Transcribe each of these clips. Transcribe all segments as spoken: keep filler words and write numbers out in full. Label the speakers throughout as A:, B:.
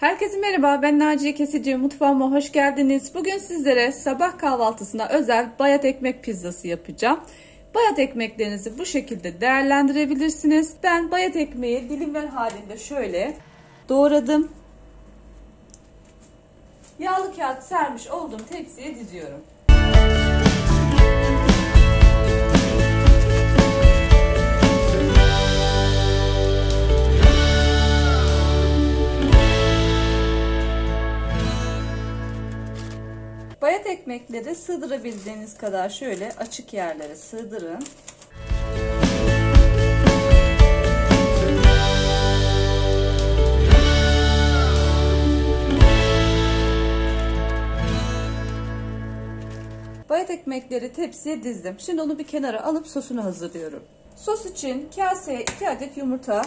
A: Herkese merhaba, ben Naciye Kesici. Mutfağıma hoş geldiniz. Bugün sizlere sabah kahvaltısına özel bayat ekmek pizzası yapacağım. Bayat ekmeklerinizi bu şekilde değerlendirebilirsiniz. Ben bayat ekmeği dilimler halinde şöyle doğradım. Yağlı kağıt sermiş olduğum tepsiye diziyorum. Bayat ekmekleri sığdırabildiğiniz kadar şöyle açık yerlere sığdırın. Bayat ekmekleri tepsiye dizdim. Şimdi onu bir kenara alıp sosunu hazırlıyorum. Sos için kaseye iki adet yumurta,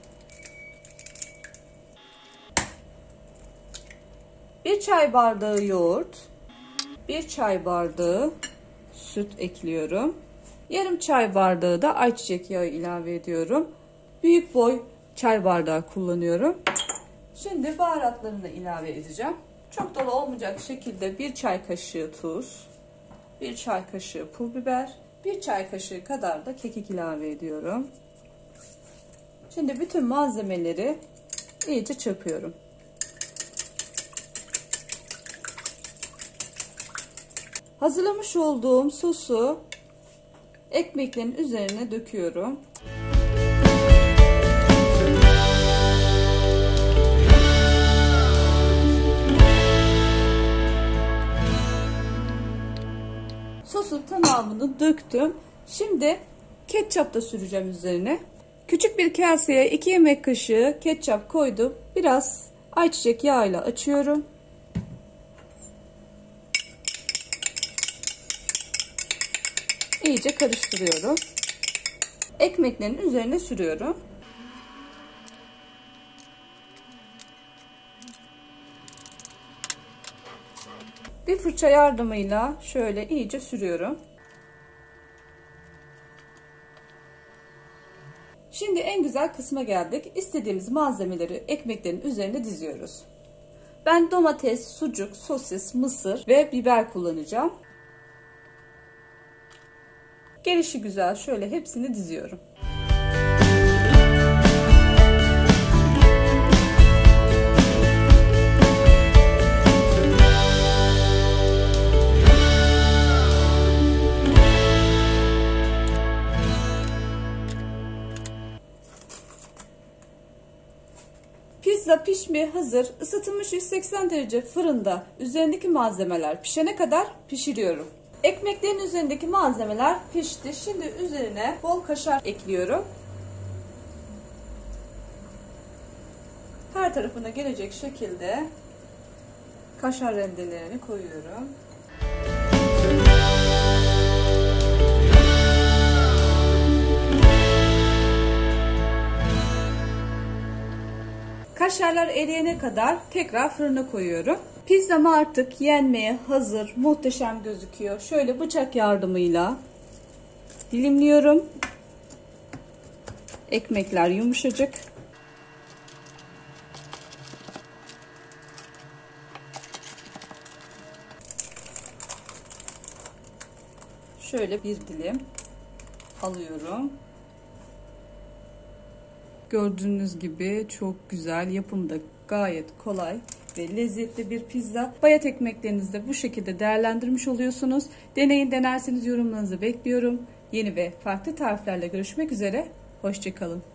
A: bir çay bardağı yoğurt, bir çay bardağı süt ekliyorum. Yarım çay bardağı da ayçiçek yağı ilave ediyorum. Büyük boy çay bardağı kullanıyorum. Şimdi baharatlarını ilave edeceğim. Çok dolu olmayacak şekilde bir çay kaşığı tuz, bir çay kaşığı pul biber, bir çay kaşığı kadar da kekik ilave ediyorum. Şimdi bütün malzemeleri iyice çırpıyorum. Hazırlamış olduğum sosu ekmeklerin üzerine döküyorum. Sosun tamamını döktüm. Şimdi ketçap da süreceğim üzerine. Küçük bir kaseye iki yemek kaşığı ketçap koydum. Biraz ayçiçek yağıyla açıyorum. İyice karıştırıyorum. Ekmeklerin üzerine sürüyorum. Bir fırça yardımıyla şöyle iyice sürüyorum. Şimdi en güzel kısma geldik. İstediğimiz malzemeleri ekmeklerin üzerine diziyoruz. Ben domates, sucuk, sosis, mısır ve biber kullanacağım. Gelişi güzel şöyle hepsini diziyorum. Pizza pişmeye hazır. Isıtılmış yüz seksen derece fırında üzerindeki malzemeler pişene kadar pişiriyorum. Ekmeklerin üzerindeki malzemeler pişti. Şimdi üzerine bol kaşar ekliyorum. Her tarafına gelecek şekilde kaşar rendelerini koyuyorum. Kaşarlar eriyene kadar tekrar fırına koyuyorum. Pizzam artık yenmeye hazır, muhteşem gözüküyor. Şöyle bıçak yardımıyla dilimliyorum. Ekmekler yumuşacık. Şöyle bir dilim alıyorum. Gördüğünüz gibi çok güzel, yapımda gayet kolay ve lezzetli bir pizza. Bayat ekmeklerinizi de bu şekilde değerlendirmiş oluyorsunuz. Deneyin, denerseniz yorumlarınızı bekliyorum. Yeni ve farklı tariflerle görüşmek üzere. Hoşça kalın.